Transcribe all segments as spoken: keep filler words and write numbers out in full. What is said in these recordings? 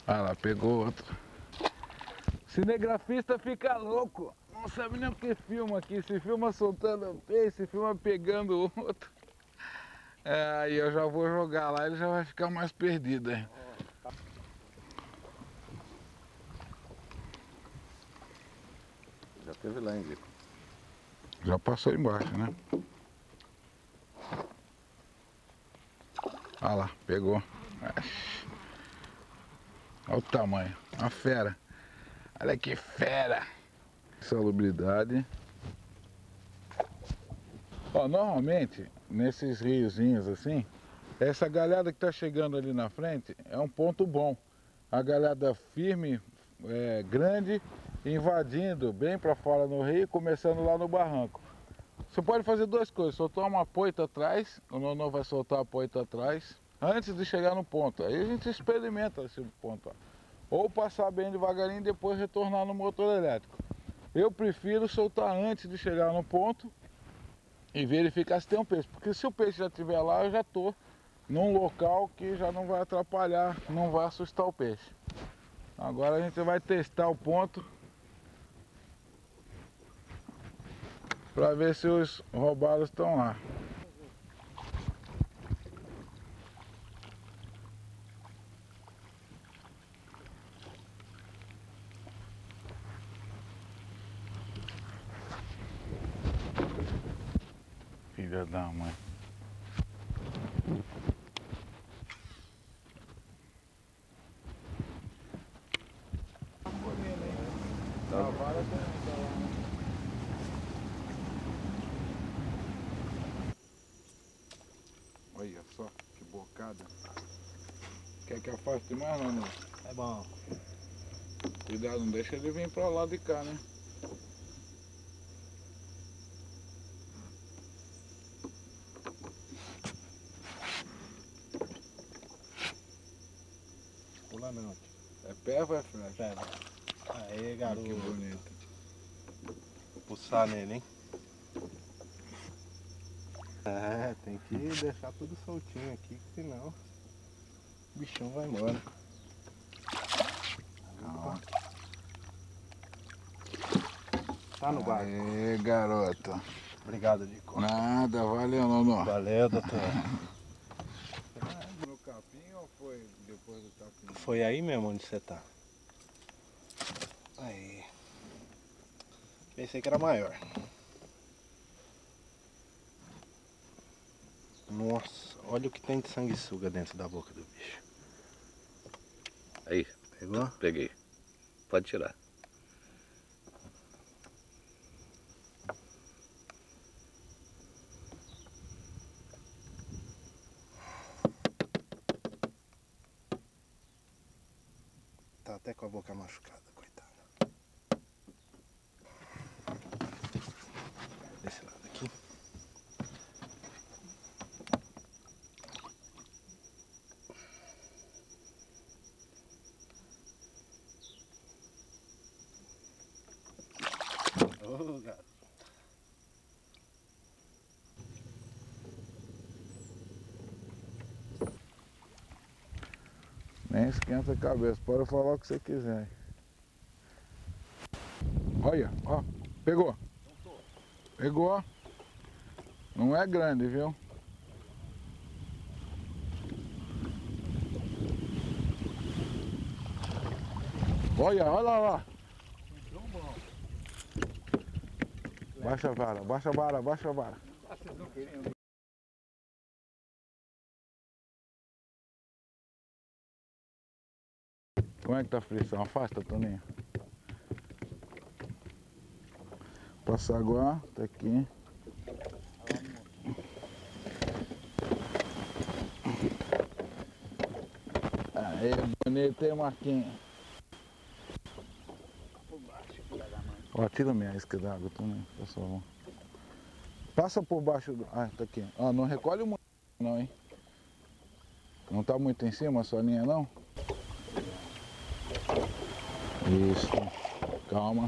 Ah lá, pegou outro. Cinegrafista fica louco. Não sabe nem o que filma aqui. Se filma soltando o peixe, se filma pegando o outro. É, aí eu já vou jogar lá, ele já vai ficar mais perdido, hein? Já teve lá, hein, Dico? Já passou embaixo, né? Olha lá, pegou. Olha o tamanho, uma fera. Olha que fera. Salubridade. Ó, normalmente, nesses riozinhos assim, essa galhada que tá chegando ali na frente é um ponto bom. A galhada firme, é, grande, invadindo bem para fora no rio, começando lá no barranco. Você pode fazer duas coisas, soltar uma poita atrás, o Nonô vai soltar a poita atrás, antes de chegar no ponto. Aí a gente experimenta esse ponto. Ó. Ou passar bem devagarinho e depois retornar no motor elétrico. Eu prefiro soltar antes de chegar no ponto e verificar se tem um peixe. Porque se o peixe já estiver lá, eu já estou num local que já não vai atrapalhar, não vai assustar o peixe. Agora a gente vai testar o ponto para ver se os roubados estão lá. Filha da mãe. Tá. A vara também tá lá, né? Olha só, que bocada. Quer que afaste mais, não? É bom. Cuidado, não deixa ele vir pra lá de cá, né? Pula não. É pé ou é flecha? Pega. Aê, Ah, garoto. que bonito. Vou puxar nele, hein? É, tem que deixar tudo soltinho aqui, senão o bichão vai embora. Calma. Tá no barco. Aê, garoto. Obrigado, Dico. Nada, valeu, Nonô. Valeu, doutor. No capim ou foi depois do capim? Foi aí mesmo onde você tá. Aí. Pensei que era maior. Nossa, olha o que tem de sanguessuga dentro da boca do bicho. Aí, Pegou? peguei. Pode tirar. Tá até com a boca machucada, coitada. Desse lado aqui. Ô, oh, garoto. Nem esquenta a cabeça, pode falar o que você quiser. Olha, ó, pegou. Pegou. Não é grande, viu? Olha, olha lá. Baixa a vara, baixa a vara, baixa a vara. Como é que tá a frição? Afasta, Toninho. Passa água, tá aqui. Aí, bonito, hein, Marquinhos? Ó, tira minha isca d'água, Toninho, por favor. Passa por baixo do... Ah, tá aqui. Ó, não recolhe muito não, hein? Não tá muito em cima a sua linha, não? Isso. Calma.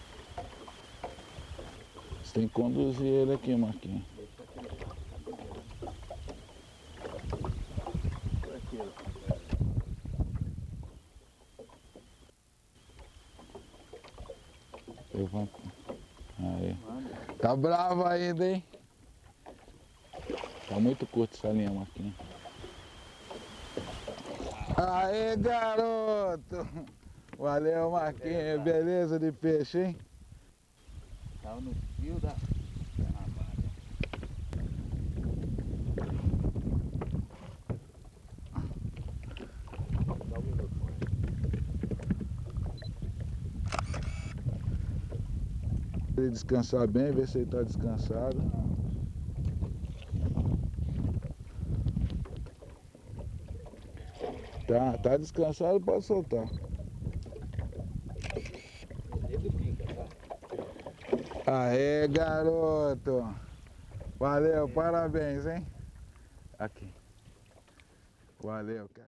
Você tem que conduzir ele aqui, Marquinhos. Levanta. Aí. Tá bravo ainda, hein? Tá muito curto essa linha, Marquinhos. Aê, garoto! Valeu, Marquinhos. Beleza de peixe, hein? Tava no fio da... Ele descansar bem, ver se ele tá descansado. Tá, tá descansado, pode soltar. Aê, garoto! Valeu, parabéns, hein? Aqui. Valeu, cara.